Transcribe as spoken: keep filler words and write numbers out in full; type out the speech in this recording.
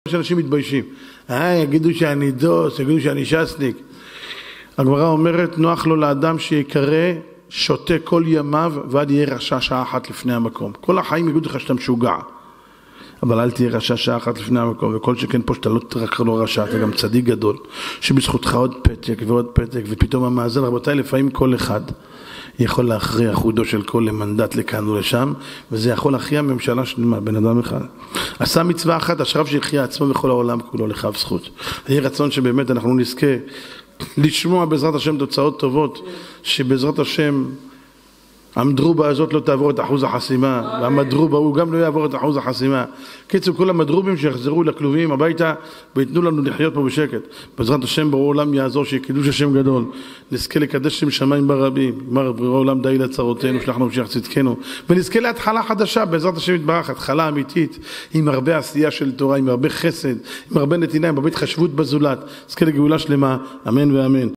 שאנשים מתביישים. אה, יגידו שאני דוס, יגידו שאני שסניק. הגמרא אומרת, נוח לו לאדם שיקרא שותה כל ימיו ועד יהיה רשע שעה אחת לפני המקום. כל החיים יגידו לך שאתה משוגע. אבל אל תהיה רשע שעה אחת לפני המקום, וכל שכן פה שאתה לא רק לא רשע, אתה גם צדיק גדול, שבזכותך עוד פתק ועוד פתק, ופתאום המאזן, רבותיי, לפעמים כל אחד יכול להכריע חודו של כל למנדט לכאן ולשם, וזה יכול להכריע ממשלה שלמה, בן אדם אחד. עשה מצווה אחת, אשריו שיחיה עצמו בכל העולם כולו לכף זכות. יהיה רצון שבאמת אנחנו נזכה לשמוע בעזרת השם תוצאות טובות, שבעזרת השם המדרובה הזאת לא תעבור את אחוז החסימה, והמדרובה הוא גם לא יעבור את אחוז החסימה. קיצור, כל המדרובים שיחזרו לכלובים הביתה ויתנו לנו לחיות פה בשקט. בעזרת השם ברור עולם יעזור שקידוש השם גדול, נזכה לקדש שם שמיים ברבים, אמר ברור עולם די לצרותינו, שלחנו משיח צדקנו, ונזכה להתחלה חדשה, בעזרת השם יתברך, התחלה אמיתית, עם הרבה עשייה של תורה, עם הרבה חסד, עם הרבה נתינה, עם הרבה התחשבות בזולת, נזכה לגאולה שלמה, אמן ואמן.